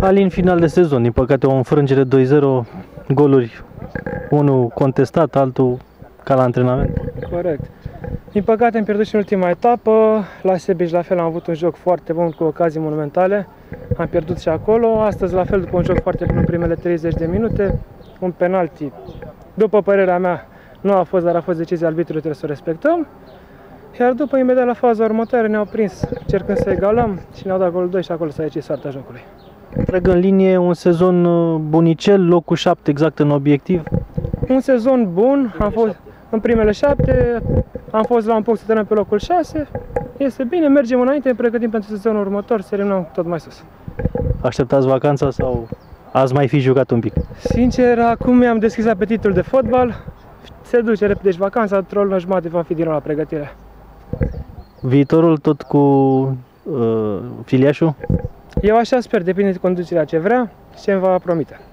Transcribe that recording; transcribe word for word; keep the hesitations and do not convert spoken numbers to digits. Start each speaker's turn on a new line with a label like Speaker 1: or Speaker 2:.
Speaker 1: Alin, final de sezon, din păcate o înfrângere doi zero, goluri, unul contestat, altul ca la antrenament.
Speaker 2: Corect. Din păcate am pierdut și în ultima etapă, la Sebeș la fel am avut un joc foarte bun cu ocazii monumentale, am pierdut și acolo, astăzi la fel după un joc foarte bun în primele treizeci de minute, un penalti, după părerea mea, nu a fost, dar a fost decizia arbitrului, trebuie să o respectăm. Iar după, imediat la faza următoare, ne-au prins cercând să egalăm și ne-au dat golul doi și acolo s-a decis soarta jocului.
Speaker 1: Trag în linie un sezon bunicel, locul șapte exact în obiectiv.
Speaker 2: Un sezon bun, am fost în primele șapte, am fost la un punct să terminăm pe locul șase. Este bine, mergem înainte, ne pregătim pentru sezonul următor, să terminăm tot mai sus.
Speaker 1: Așteptați vacanța sau ați mai fi jucat un pic?
Speaker 2: Sincer, acum mi-am deschis apetitul de fotbal, se duce repede și vacanța, într-o lună jumătate vom fi din nou la pregătire.
Speaker 1: Viitorul tot cu uh, filiașul?
Speaker 2: Eu așa sper, depinde de conducerea ce vrea și ce îmi va promite.